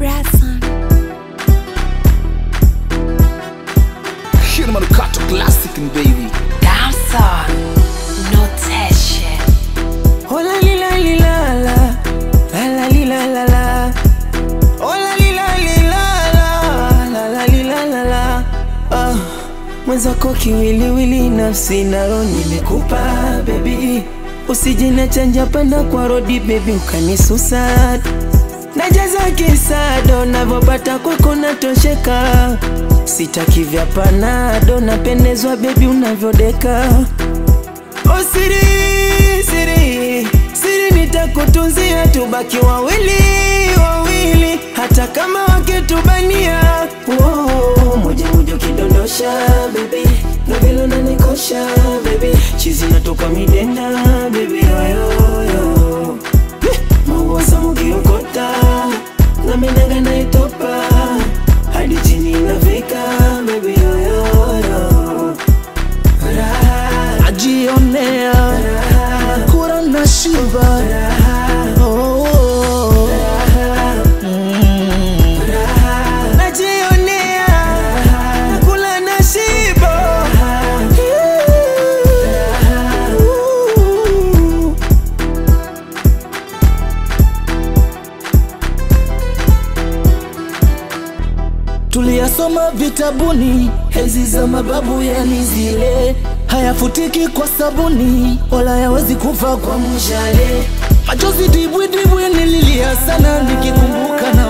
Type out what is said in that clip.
Bradson. Here Manukato classic baby. Damson, notation. Oh la li la li la la, la la li la la la. Oh la li la li la la, la la li la la la. Mwenzako kiwiliwili nafsi na roho nimekupa baby. Usijine chanja panda kwa rodi baby ukanisusa. Najaza kisado navopata kwako natosheka. Sitaki vya panado napendezwa baby unavyodeka. Oh siri, siri, siri nitakutunzia tubaki wawili hata kama wakitubania. Oh, moja ukidondosha baby na vile unanikosha baby. Chizi natoka midenda baby yo. Mawasa mugiokota na minanga na itopa hadi chini nafika baby yo. Najionea kura na shiba najionea kula na shiba. Tuliyasoma vitabuni enzi za mababu yani zile, hayafutiki kwa sabuni wala yawezi kufa kwa mshale. Machozi dibwi nililia sana nikikumbuka na